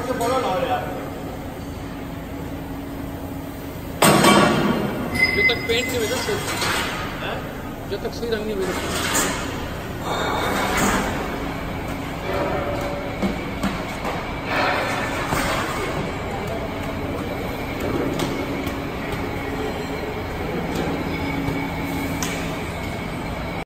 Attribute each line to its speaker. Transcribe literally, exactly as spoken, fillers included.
Speaker 1: इसके फोटो लाओ यार।
Speaker 2: जब तक पेंट नहीं हुई ना, जब तक सही रंग नहीं हुई